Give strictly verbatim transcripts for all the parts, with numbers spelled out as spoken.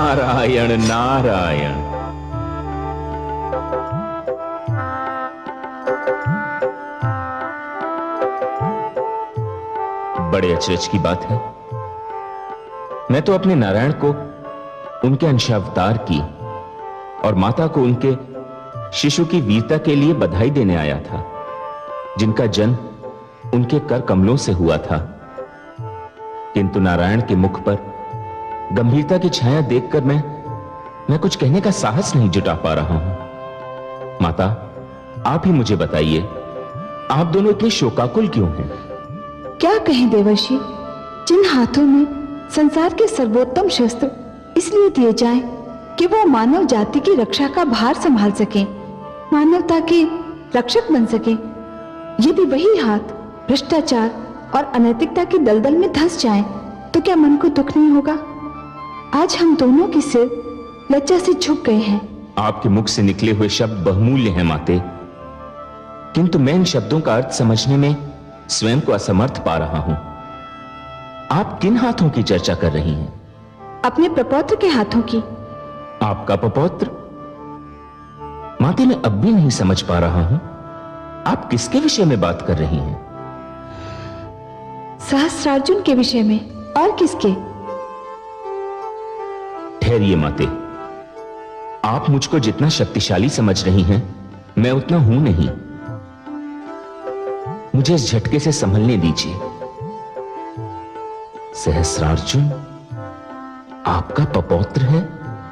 नारायण नारायण। बड़े अचरज की बात है, मैं तो अपने नारायण को उनके अंशावतार की और माता को उनके शिशु की वीरता के लिए बधाई देने आया था, जिनका जन्म उनके कर कमलों से हुआ था। किंतु नारायण के मुख पर गंभीरता की छाया देखकर मैं मैं कुछ कहने का साहस नहीं जुटा पा रहा हूं। माता, आप ही मुझे बताइए, आप दोनों इतने शोकाकुल क्यों हैं? क्या कहें देवर्षि, जिन हाथों में संसार के सर्वोत्तम शस्त्र इसलिए दिए जाएं कि वो मानव जाति की रक्षा का भार संभाल सकें, मानवता के रक्षक बन सकें, यदि वही हाथ भ्रष्टाचार और अनैतिकता की दलदल में धंस जाएं, तो क्या मन को दुख नहीं होगा? आज हम दोनों के सिर लज्जा से झुक गए हैं। आपके मुख से निकले हुए शब्द बहुमूल्य हैं माते, किंतु मैं इन शब्दों का अर्थ समझने में स्वयं को असमर्थ पा रहा हूं। आप किन हाथों की चर्चा कर रही हैं? अपने प्रपौत्र के हाथों की। आपका प्रपौत्र? माते, मैं अब भी नहीं समझ पा रहा हूं, आप किसके विषय में बात कर रही हैं? सहस्रार्जुन के विषय में, और किसके? ठहरिए माते, आप मुझको जितना शक्तिशाली समझ रही हैं, मैं उतना हूं नहीं। मुझे इस झटके से संभलने दीजिए। सहस्रार्जुन आपका पपौत्र है?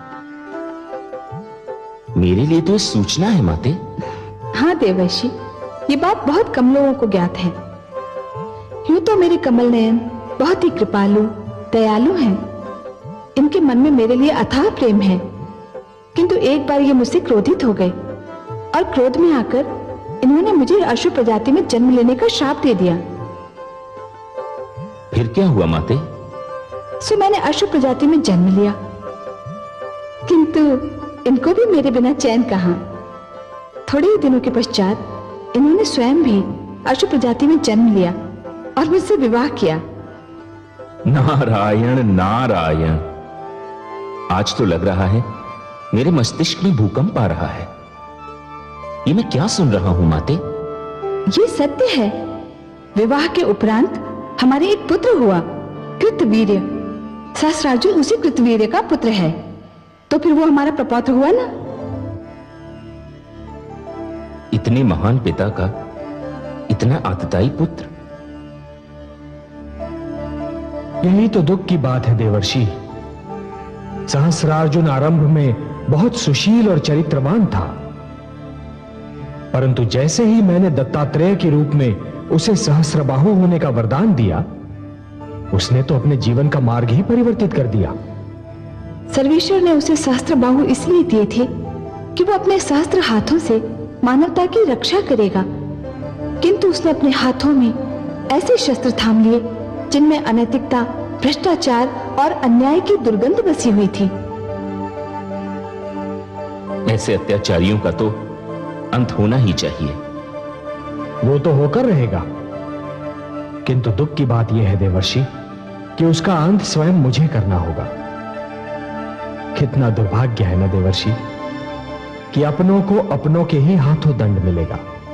मेरे लिए तो यह सूचना है माते। हाँ देवर्षि, ये बात बहुत कम लोगों को ज्ञात है। यूं तो मेरे कमल नयन बहुत ही कृपालु दयालु हैं। इनके मन में मेरे लिए अथाह प्रेम है, किंतु एक बार ये मुझसे क्रोधित हो गए और क्रोध में आकर इन्होंने मुझे अशुभ प्रजाति में जन्म लेने का श्राप दे दिया। फिर क्या हुआ माते? सो मैंने अशुभ प्रजाति में जन्म लिया, किंतु इनको भी मेरे बिना चैन कहां। थोड़े ही दिनों के पश्चात इन्होंने स्वयं भी अशुभ प्रजाति में जन्म लिया और मुझसे विवाह किया। नारायण नारायण, आज तो लग रहा है मेरे मस्तिष्क में भूकंप आ रहा है। ये मैं क्या सुन रहा हूं माते? ये सत्य है। विवाह के उपरांत हमारे एक पुत्र हुआ, कृतवीर्य। सहस्रार्जुन उसी कृतवीर्य का पुत्र है, तो फिर वो हमारा प्रपौत्र हुआ ना। इतने महान पिता का इतना आतताई पुत्र। यही तो दुख की बात है देवर्षि। सहस्रार्जुन आरंभ में बहुत सुशील और चरित्रवान था, परंतु जैसे ही मैंने दत्तात्रेय के रूप में उसे सहस्रबाहु होने का वरदान दिया, उसने तो अपने जीवन का मार्ग ही परिवर्तित कर दिया। सर्वेश्वर ने उसे सहस्त्रबाहु इसलिए दिए थे कि वो अपने सहस्त्र हाथों से मानवता की रक्षा करेगा, किंतु उसने अपने हाथों में ऐसे शस्त्र थाम लिए जिनमें अनैतिकता, भ्रष्टाचार और अन्याय की दुर्गंध बसी हुई थी। ऐसे अत्याचारियों का तो अंत होना ही चाहिए। वो तो होकर रहेगा, किंतु दुख की बात यह है देवर्षि कि उसका अंत स्वयं मुझे करना होगा। कितना दुर्भाग्य है ना देवर्षि कि अपनों को अपनों के ही हाथों दंड मिलेगा।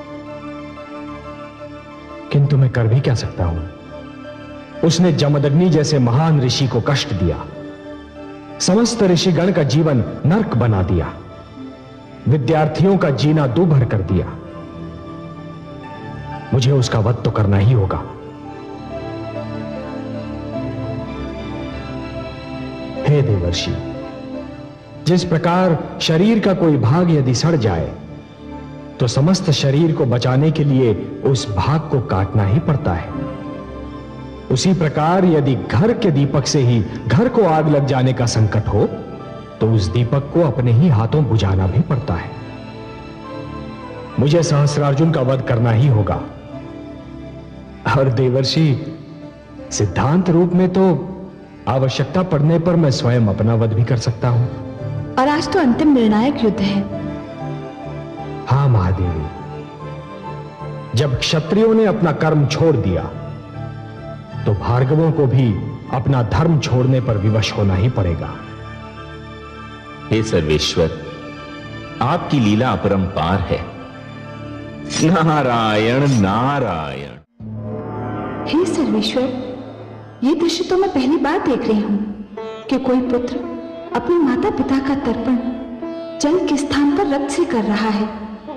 किंतु मैं कर भी क्या सकता हूं? उसने जमदग्नि जैसे महान ऋषि को कष्ट दिया, समस्त ऋषिगण का जीवन नर्क बना दिया, विद्यार्थियों का जीना दूभर कर दिया। मुझे उसका वध तो करना ही होगा। हे देवर्षि, जिस प्रकार शरीर का कोई भाग यदि सड़ जाए तो समस्त शरीर को बचाने के लिए उस भाग को काटना ही पड़ता है, उसी प्रकार यदि घर के दीपक से ही घर को आग लग जाने का संकट हो तो उस दीपक को अपने ही हाथों बुझाना भी पड़ता है। मुझे सहस्रार्जुन का वध करना ही होगा। और देवर्षि, सिद्धांत रूप में तो आवश्यकता पड़ने पर मैं स्वयं अपना वध भी कर सकता हूं। और आज तो अंतिम निर्णायक युद्ध है। हां महादेवी, जब क्षत्रियों ने अपना कर्म छोड़ दिया तो भार्गवों को भी अपना धर्म छोड़ने पर विवश होना ही पड़ेगा। हे सर्वेश्वर, आपकी लीला अपरंपार है। नारायण नारायण। हे सर्वेश्वर, ये दृश्य तो मैं पहली बार देख रही हूं कि कोई पुत्र अपने माता पिता का तर्पण जल के स्थान पर रक्त से कर रहा है।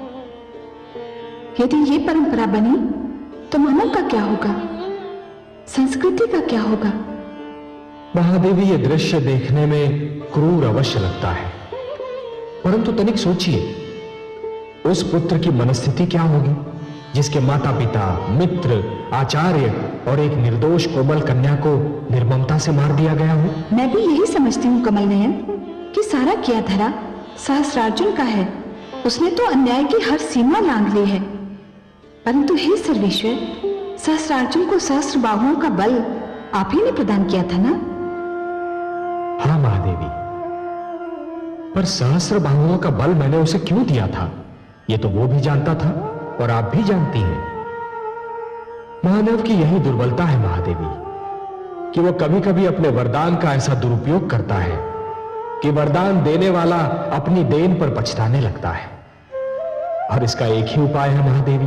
यदि ये परंपरा बनी तो मानव का क्या होगा, संस्कृति का क्या होगा? महादेवी, ये दृश्य देखने में क्रूर अवश्य लगता है, परंतु तनिक सोचिए, उस पुत्र की मनस्थिति क्या होगी जिसके माता पिता, मित्र, आचार्य और एक निर्दोष कोमल कन्या को निर्ममता से मार दिया गया हो। मैं भी यही समझती हूँ कमल नयन कि सारा किया धरा सहस्रार्जुन का है। उसने तो अन्याय की हर सीमा लांघ ली है। परंतु हे सर्वेश्वर, सहस्रार्जुन को सहस्त्र बाहुओं का बल आप ही ने प्रदान किया था ना? हाँ महादेवी, पर सहस्त्र बाहुओं का बल मैंने उसे क्यों दिया था, ये तो वो भी जानता था और आप भी जानती हैं। मानव की यही दुर्बलता है महादेवी कि वो कभी कभी अपने वरदान का ऐसा दुरुपयोग करता है कि वरदान देने वाला अपनी देन पर पछताने लगता है। और इसका एक ही उपाय है महादेवी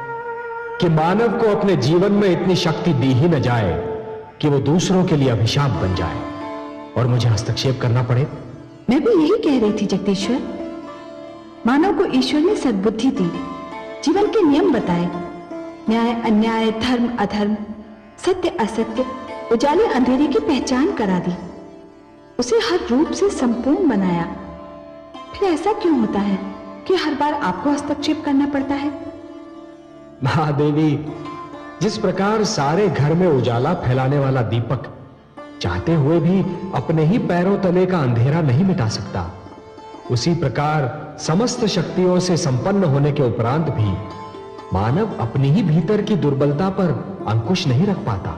कि मानव को अपने जीवन में इतनी शक्ति दी ही न जाए कि वो दूसरों के लिए अभिशाप बन जाए और मुझे हस्तक्षेप करना पड़े। मैं भी यही कह रही थी जगदीश्वर। मानव को ईश्वर ने सद्बुद्धि दी, जीवन के नियम बताए, न्याय अन्याय, धर्म अधर्म, सत्य असत्य, उजाले अंधेरे की पहचान करा दी, उसे हर रूप से संपूर्ण बनाया। फिर ऐसा क्यों होता है कि हर बार आपको हस्तक्षेप करना पड़ता है? महादेवी, जिस प्रकार सारे घर में उजाला फैलाने वाला दीपक चाहते हुए भी अपने ही पैरों तले का अंधेरा नहीं मिटा सकता, उसी प्रकार समस्त शक्तियों से संपन्न होने के उपरांत भी मानव अपनी ही भीतर की दुर्बलता पर अंकुश नहीं रख पाता।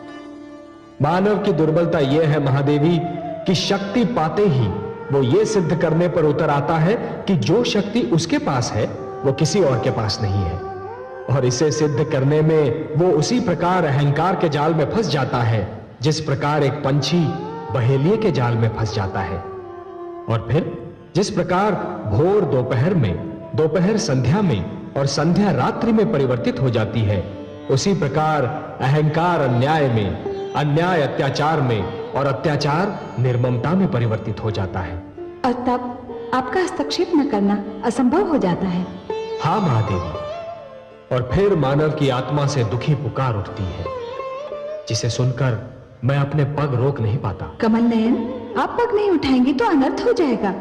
मानव की दुर्बलता यह है महादेवी कि शक्ति पाते ही वो ये सिद्ध करने पर उतर आता है कि जो शक्ति उसके पास है वो किसी और के पास नहीं है, और इसे सिद्ध करने में वो उसी प्रकार अहंकार के जाल में फंस जाता है जिस प्रकार एक पंछी बहेलिए के जाल में फंस जाता है। और फिर जिस प्रकार भोर दोपहर में, दोपहर संध्या में और संध्या रात्रि में परिवर्तित हो जाती है, उसी प्रकार अहंकार अन्याय में, अन्याय अत्याचार में और अत्याचार निर्ममता में परिवर्तित हो जाता है। और तब आपका हस्तक्षेप न करना असंभव हो जाता है। हाँ महादेवी, और फिर मानव की आत्मा से दुखी पुकार उठती है जिसे सुनकर मैं अपने पग रोक नहीं पाता। कमल नयन, आप पग नहीं उठाएंगे तो अनर्थ हो जाएगा।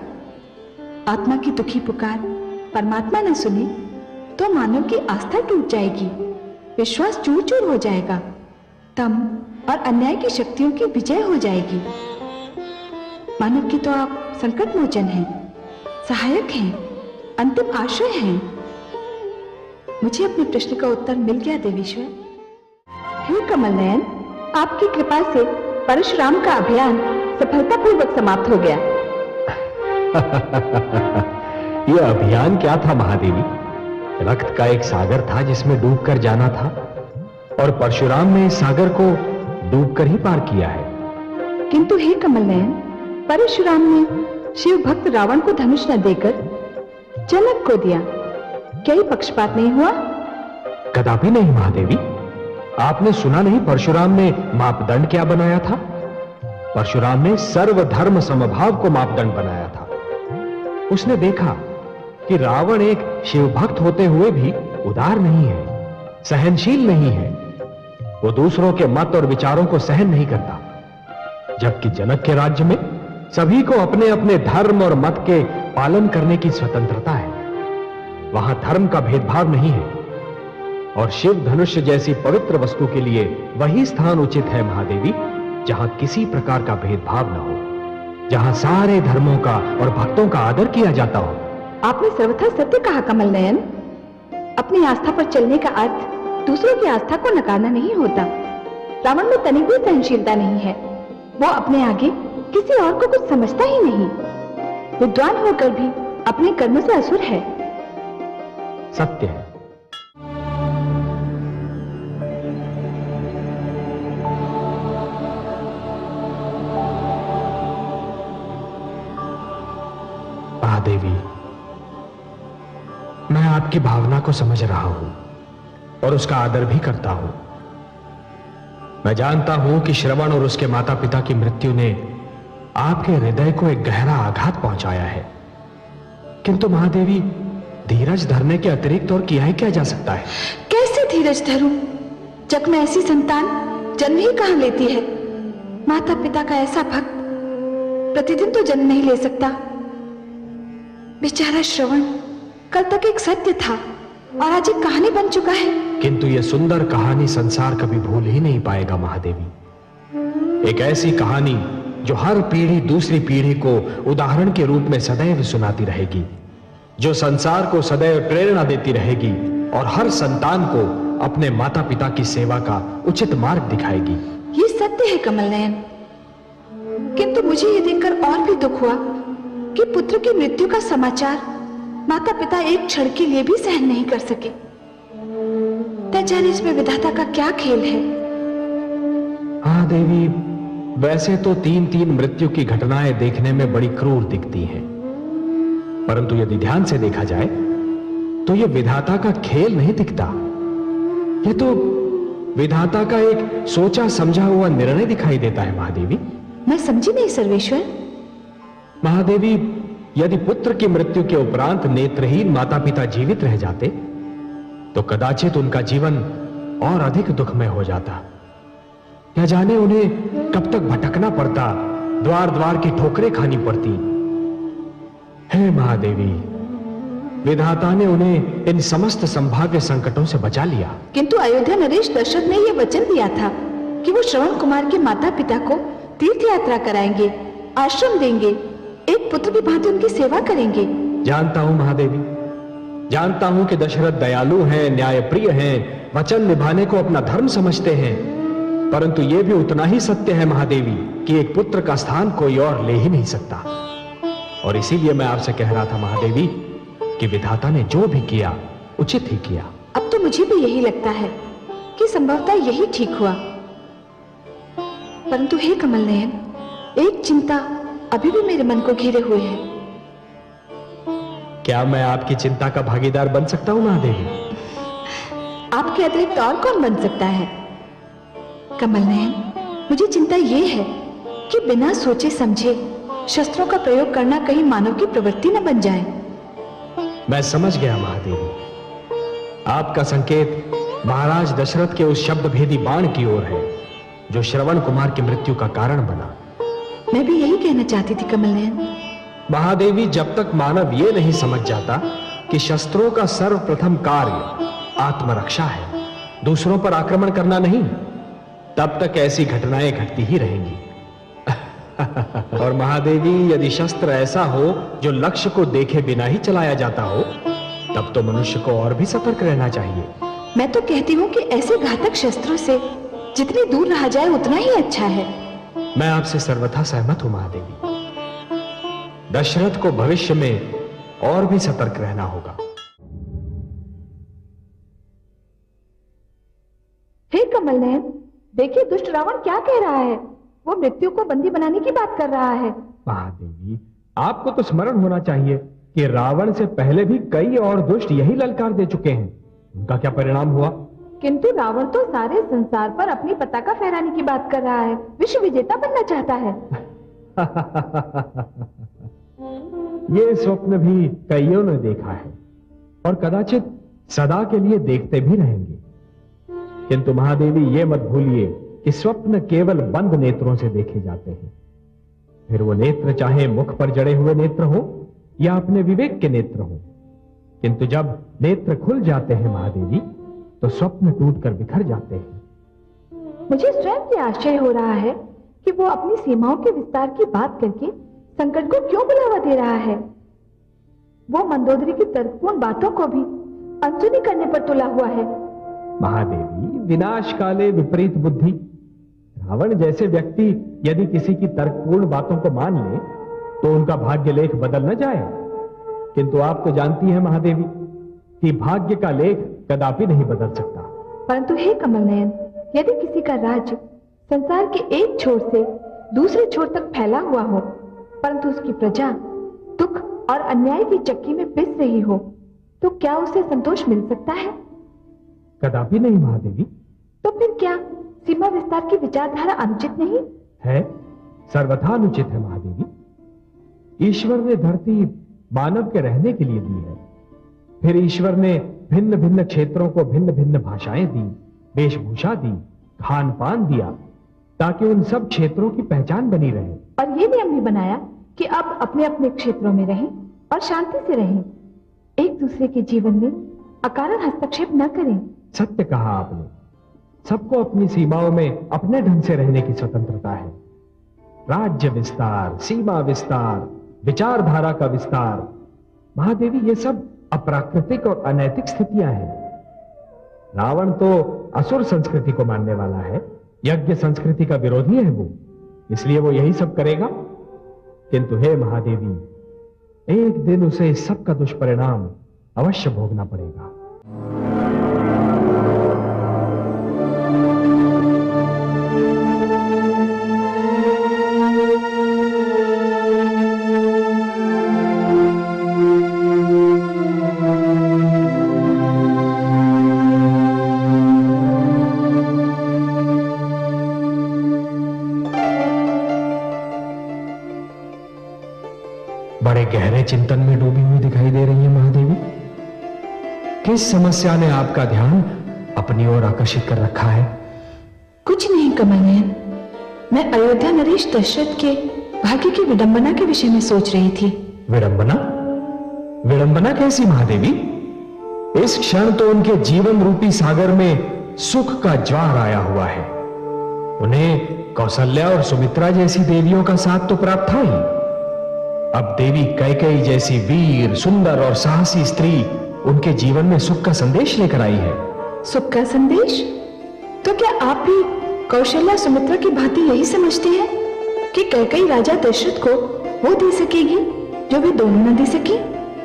आत्मा की दुखी पुकार परमात्मा न सुने तो मानव की आस्था टूट जाएगी, विश्वास चूर चूर हो जाएगा, तम और अन्याय की शक्तियों की विजय हो जाएगी। मानव की तो आप संकट मोचन हैं, सहायक हैं, अंतिम आश्रय हैं। मुझे अपने प्रश्न का उत्तर मिल गया देवीश्वर। हे कमल नयन, आपकी कृपा से परशुराम का अभियान सफलतापूर्वक समाप्त हो गया। यह अभियान क्या था महादेवी? रक्त का एक सागर था जिसमें डूबकर जाना था, और परशुराम ने इस सागर को डूबकर ही पार किया है। किंतु हे कमल नयन, परशुराम ने शिव भक्त रावण को धनुष न देकर जनक को दिया, क्या ये पक्षपात नहीं हुआ? कदापि नहीं महादेवी। आपने सुना नहीं परशुराम ने मापदंड क्या बनाया था? परशुराम ने सर्वधर्म समभाव को मापदंड बनाया था। उसने देखा कि रावण एक शिव भक्त होते हुए भी उदार नहीं है, सहनशील नहीं है, वो दूसरों के मत और विचारों को सहन नहीं करता, जबकि जनक के राज्य में सभी को अपने अपने धर्म और मत के पालन करने की स्वतंत्रता है। वहां धर्म का भेदभाव नहीं है, और शिव धनुष जैसी पवित्र वस्तु के लिए वही स्थान उचित है महादेवी जहां किसी प्रकार का भेदभाव न हो, जहां सारे धर्मों का और भक्तों का आदर किया जाता हो। आपने सर्वथा सत्य कहा कमल नयन। अपनी आस्था पर चलने का अर्थ दूसरों की आस्था को नकारना नहीं होता। रावण में तनिक भी सहनशीलता नहीं है, वो अपने आगे किसी और को कुछ समझता ही नहीं, विद्वान होकर भी अपने कर्म से असुर है। सत्य है। महादेवी, मैं आपकी भावना को समझ रहा हूं और उसका आदर भी करता हूं। मैं जानता हूं कि श्रवण और उसके माता पिता की मृत्यु ने आपके हृदय को एक गहरा आघात पहुंचाया है, किंतु महादेवी, धीरज धरने के अतिरिक्त और किया ही क्या जा सकता है? कैसे धीरज धरूं जग में ऐसी संतान जन्म ही कहां लेती है? माता पिता का ऐसा भक्त प्रतिदिन तो जन्म नहीं ले सकता। बेचारा श्रवण कल तक एक सत्य था और आज एक कहानी बन चुका है। किंतु यह सुंदर कहानी संसार कभी भूल ही नहीं पाएगा महादेवी। एक ऐसी कहानी जो हर पीढ़ी दूसरी पीढ़ी को उदाहरण के रूप में सदैव सुनाती रहेगी, जो संसार को सदैव प्रेरणा देती रहेगी और हर संतान को अपने माता पिता की सेवा का उचित मार्ग दिखाएगी। ये सत्य है कमल नयन, किंतु मुझे ये देखकर और भी दुख हुआ कि पुत्र की मृत्यु का समाचार माता पिता एक क्षण के लिए भी सहन नहीं कर सके। न जाने इसमें विधाता का क्या खेल है। हाँ देवी, वैसे तो तीन तीन मृत्यु की घटनाएं देखने में बड़ी क्रूर दिखती हैं, परंतु यदि ध्यान से देखा जाए तो यह विधाता का खेल नहीं दिखता। यह तो विधाता का एक सोचा समझा हुआ निर्णय दिखाई देता है महादेवी। मैं समझी नहीं सर्वेश्वर। महादेवी, यदि पुत्र की मृत्यु के उपरांत नेत्रहीन माता पिता जीवित रह जाते तो कदाचित उनका जीवन और अधिक दुखमय हो जाता। क्या जाने उन्हें कब तक भटकना पड़ता, द्वार द्वार की ठोकरें खानी पड़ती। हे महादेवी, विधाता ने उन्हें इन समस्त संभाव्य संकटों से बचा लिया। किंतु अयोध्या नरेश दशरथ ने यह वचन दिया था कि वो श्रवण कुमार के माता पिता को तीर्थ यात्रा कराएंगे, आश्रम देंगे, एक पुत्र की भांति उनकी सेवा करेंगे। जानता हूं महादेवी, जानता हूं कि दशरथ दयालु हैं, न्यायप्रिय हैं, वचन निभाने को अपना धर्म समझते हैं, परंतु यह भी उतना ही सत्य है महादेवी कि एक पुत्र का स्थान कोई और ले ही नहीं सकता। और इसीलिए मैं आपसे कह रहा था महादेवी कि विधाता ने जो भी किया उचित ही किया। अब तो मुझे भी यही लगता है कि संभवतः यही ठीक हुआ। परंतु हे कमल नयन, एक चिंता अभी भी मेरे मन को घेरे हुए है। क्या मैं आपकी चिंता का भागीदार बन सकता हूं महादेवी? आपके अतिरिक्त और कौन बन सकता है? कमल नयन, मुझे चिंता यह है कि बिना सोचे समझे शस्त्रों का प्रयोग करना कहीं मानव की प्रवृत्ति न बन जाए। मैं समझ गया महादेवी, आपका संकेत महाराज दशरथ के उस शब्द भेदी बाण की ओर है जो श्रवण कुमार की मृत्यु का कारण बना। मैं भी यही कहना चाहती थी कमल नयन। महादेवी, जब तक मानव यह नहीं समझ जाता कि शस्त्रों का सर्वप्रथम कार्य आत्मरक्षा है, दूसरों पर आक्रमण करना नहीं, तब तक ऐसी घटनाएं घटती ही रहेंगी। और महादेवी, यदि शस्त्र ऐसा हो जो लक्ष्य को देखे बिना ही चलाया जाता हो, तब तो मनुष्य को और भी सतर्क रहना चाहिए। मैं तो कहती हूँ कि ऐसे घातक शस्त्रों से जितनी दूर रहा जाए उतना ही अच्छा है। मैं आपसे सर्वथा सहमत हूं महादेवी। दशरथ को भविष्य में और भी सतर्क रहना होगा। हे कमल नयन, देखिए दुष्ट रावण क्या कह रहा है। वो मृत्यु को बंदी बनाने की बात कर रहा है। महादेवी, आपको तो स्मरण होना चाहिए कि रावण से पहले भी कई और दुष्ट यही ललकार दे चुके हैं। उनका क्या परिणाम हुआ? किंतु रावण तो सारे संसार पर अपनी पताका फहराने की बात कर रहा है, विश्व विजेता बनना चाहता है। ये स्वप्न भी कईयों ने देखा है और कदाचित सदा के लिए देखते भी रहेंगे। किंतु महादेवी, ये मत भूलिए कि स्वप्न केवल बंद नेत्रों से देखे जाते हैं। फिर वो नेत्र चाहे मुख पर जड़े हुए नेत्र हो या अपने विवेक के नेत्र हो, किंतु जब नेत्र खुल जाते हैं महादेवी, तो स्वप्न टूटकर बिखर जाते हैं। मुझे स्वयं से आश्चर्य हो रहा है कि वो अपनी सीमाओं के विस्तार की बात करके संकट को क्यों बुलावा दे रहा है। वो मंदोदरी की तर्कपूर्ण बातों को भी अनसुनी करने पर तुला हुआ है। महादेवी, विनाश काले विपरीत बुद्धि। रावण जैसे व्यक्ति यदि किसी की तर्कपूर्ण बातों को मान ले तो उनका भाग्य लेख बदल न जाए। किंतु आप तो जानती हैं महादेवी कि भाग्य का लेख कदापि नहीं बदल सकता। परंतु हे कमल नयन, यदि किसी का राज्य संसार के एक छोर से दूसरे छोर तक फैला हुआ हो, परंतु उसकी प्रजा दुख और अन्याय की चक्की में पिस रही हो तो क्या उसे संतोष मिल सकता है? कदापि नहीं महादेवी। तो फिर क्या सीमा विस्तार की विचारधारा अनुचित नहीं है? सर्वथा अनुचित है महादेवी। ईश्वर ने धरती मानव के रहने के लिए दी है। फिर ईश्वर ने भिन्न भिन्न क्षेत्रों को भिन्न भिन्न भाषाएं दी, वेशभूषा दी, खान पान दिया, ताकि उन सब क्षेत्रों की पहचान बनी रहे। और ये नियम भी बनाया कि अब अपने अपने क्षेत्रों में रहें और शांति से रहें, एक दूसरे के जीवन में अकारण हस्तक्षेप न करें। सत्य कहा आपने। सबको अपनी सीमाओं में अपने ढंग से रहने की स्वतंत्रता है। राज्य विस्तार, सीमा विस्तार, विचारधारा का विस्तार, महादेवी, ये सब अप्राकृतिक और अनैतिक स्थितियां हैं। रावण तो असुर संस्कृति को मानने वाला है, यज्ञ संस्कृति का विरोधी है वो, इसलिए वो यही सब करेगा। किंतु हे महादेवी, एक दिन उसे इस सब का दुष्परिणाम अवश्य भोगना पड़ेगा। बड़े गहरे चिंतन में डूबी हुई दिखाई दे रही है महादेवी। किस समस्या ने आपका ध्यान अपनी ओर आकर्षित कर रखा है? कुछ नहीं कमलनयन, मैं अयोध्या नरेश दशरथ के भाग्य की विडंबना के विषय में सोच रही थी। विडंबना? विडंबना कैसी महादेवी? इस क्षण तो उनके जीवन रूपी सागर में सुख का ज्वार आया हुआ है। उन्हें कौशल्या और सुमित्रा जैसी देवियों का साथ तो प्राप्त था ही। अब देवी कैकेयी जैसी वीर, सुंदर और साहसी स्त्री उनके जीवन में सुख का संदेश लेकर आई है। सुख का संदेश? तो क्या आप भी कौशल्या सुमित्रा की भांति यही समझते हैं कि कैकेयी राजा दशरथ को वो दे सकेगी जो वे दोनों न दे सकी?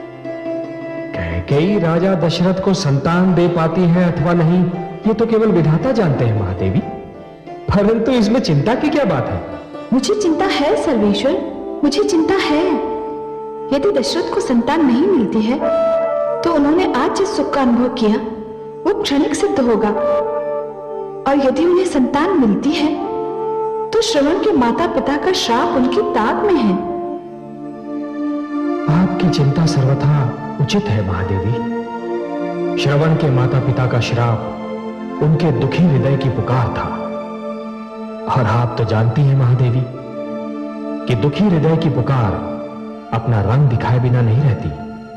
कैकेयी राजा दशरथ को संतान दे पाती है अथवा नहीं, ये तो केवल विधाता जानते हैं महादेवी। परंतु इसमें चिंता की क्या बात है? मुझे चिंता है सर्वेश्वर, मुझे चिंता है। यदि दशरथ को संतान नहीं मिलती है तो उन्होंने आज जिस सुख का अनुभव किया वो क्षणिक सिद्ध होगा, और यदि उन्हें संतान मिलती है तो श्रवण के माता पिता का श्राप उनकी ताक में है। आपकी चिंता सर्वथा उचित है महादेवी। श्रवण के माता पिता का श्राप उनके दुखी हृदय की पुकार था, और आप तो जानती हैं महादेवी कि दुखी हृदय की पुकार अपना रंग दिखाए बिना नहीं रहती।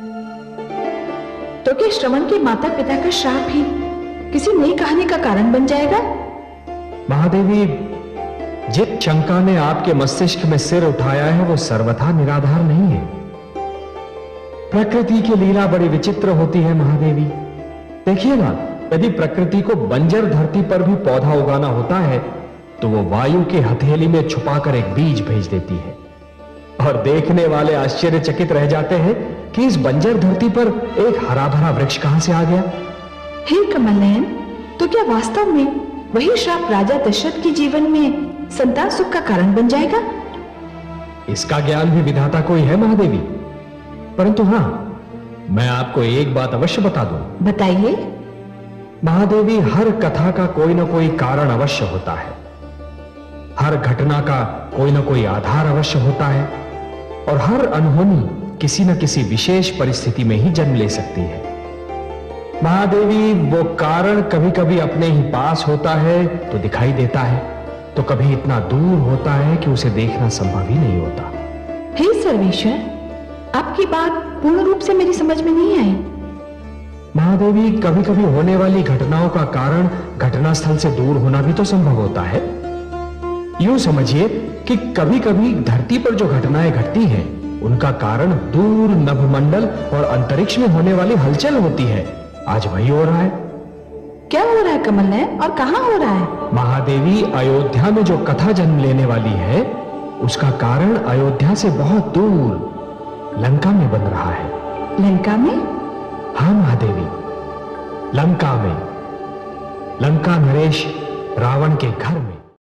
तो क्या श्रवण के माता पिता का श्राप ही किसी नई कहानी का कारण बन जाएगा? महादेवी, जिस शंका ने आपके मस्तिष्क में सिर उठाया है वो सर्वथा निराधार नहीं है। प्रकृति की लीला बड़ी विचित्र होती है महादेवी। देखिए ना, यदि प्रकृति को बंजर धरती पर भी पौधा उगाना होता है तो वो वायु के हथेली में छुपाकर एक बीज भेज देती है, और देखने वाले आश्चर्यचकित रह जाते हैं कि इस बंजर धरती पर एक हरा भरा वृक्ष कहां से आ गया। हे कमलनयन, तो क्या वास्तव में वही श्राप राजा दशरथ के जीवन में संतान सुख का कारण बन जाएगा? इसका ज्ञान भी विधाता को ही है महादेवी। परंतु हां, मैं आपको एक बात अवश्य बता दूं। बताइए। महादेवी, हर कथा का कोई ना कोई कारण अवश्य होता है, हर घटना का कोई ना कोई आधार अवश्य होता है, और हर अनहोनी किसी न किसी विशेष परिस्थिति में ही जन्म ले सकती है। महादेवी, वो कारण कभी कभी अपने ही पास होता है तो दिखाई देता है, तो कभी इतना दूर होता है कि उसे देखना संभव ही नहीं होता। हे सर्वेश्वर, आपकी बात पूर्ण रूप से मेरी समझ में नहीं आई। महादेवी, कभी कभी होने वाली घटनाओं का कारण घटनास्थल से दूर होना भी तो संभव होता है। यूं समझिए कि कभी कभी धरती पर जो घटनाएं घटती हैं उनका कारण दूर नभमंडल और अंतरिक्ष में होने वाली हलचल होती है। आज वही हो रहा है। क्या हो रहा है कमलनयन, और कहां हो रहा है? महादेवी, अयोध्या में जो कथा जन्म लेने वाली है उसका कारण अयोध्या से बहुत दूर लंका में बन रहा है। लंका में? हाँ महादेवी, लंका में। लंका नरेश रावण के घर में।